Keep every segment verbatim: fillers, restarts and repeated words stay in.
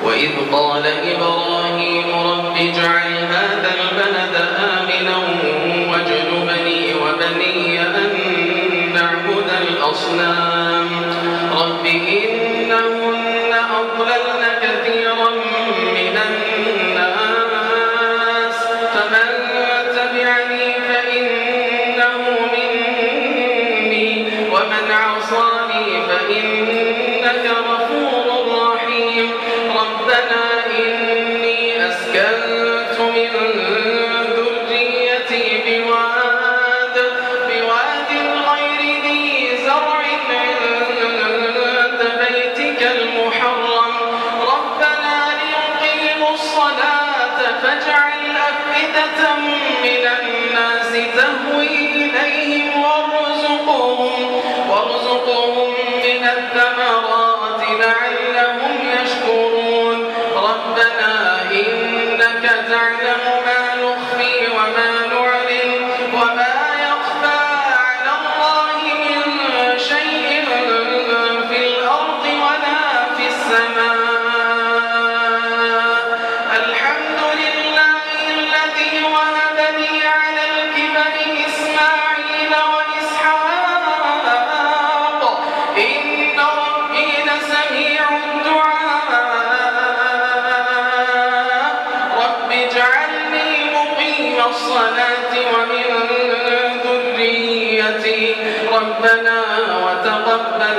وإذ قال إبراهيم رب اجعل هذا البلد آمنا واجنبني وبني أن نعبد الأصنام رب إنهن أضللن كثيرا من الناس فمن تبعني فإنه مني ومن عصاني فإنك غفور رحيم ربنا إني أسكنت من ذريتي بواد بواد غير ذي زرع عند بيتك المحرم ربنا ليقيموا الصلاة فاجعل أفئدة من الناس تهوي إليهم وارزقهم وارزقهم من الثمرات لعلهم يشكرون ربنا إنك تعلم ما نخفي وما نعلن وما يخفى على الله من شيء في الأرض ولا في السماء الحمد لله الذي وهب لي على الكبر إسماعيل وإسحاق إن ربي لسميع الدعاء رب اجعلني مقيم الصلاة ومن ذريتي ربنا وتقبل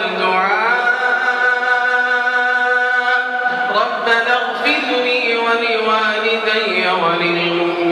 دعاء ربنا اغفر لي ولوالدي وللمؤمنين